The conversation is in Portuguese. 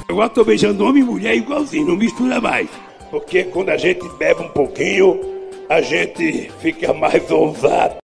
Agora tô beijando homem e mulher igualzinho, não mistura mais. Porque quando a gente bebe um pouquinho, a gente fica mais ousado.